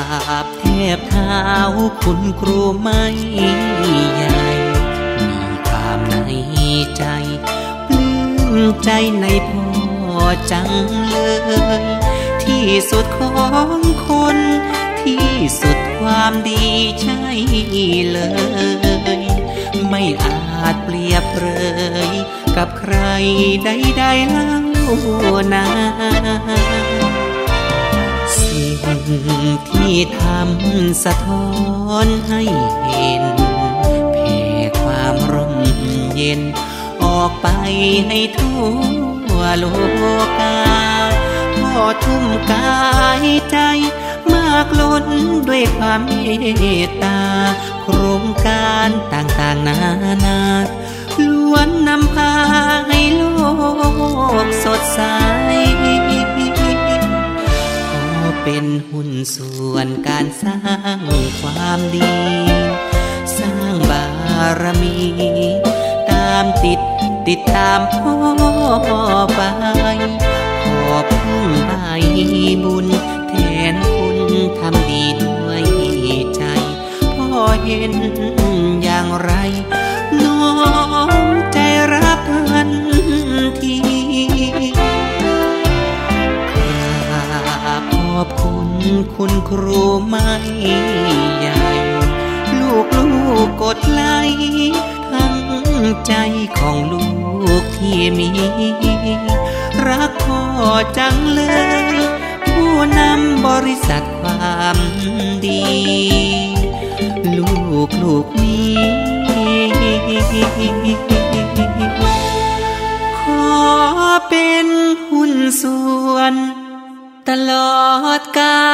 บแทบเท้าคุณครูไม่ใหญ่มีความในใจปลื้มใจในพ่อจังเลยที่สุดของคนที่สุดความดีใช่เลยไม่อาจเปรียบเปรยกับใครใดๆเล่านาสิ่งที่ทำสะท้อนให้เห็นแผ่ความร่มเย็นออกไปให้ทั่วโลกาพ่อทุ่มกายใจมากล้นด้วยความเมตตาโครงการต่างๆนานาล้วนนำพาให้โลกสดใสขอเป็นหุ้นส่วนการสร้างความดีสร้างบารมีตามติดตามพ่อไปขอพึ่งใบบุญแทนคุณทำดีด้วยใจพ่อเห็นอย่างไรน้อมใจรับทันทีขอบคุณคุณครูไม่ใหญ่ลูกกดไลค์ทั้งใจของลูกที่มีรักพ่อจังเลยผู้นำบริษัทความดีลูกนี้ขอเป็นหุ้นส่วนตลอดกา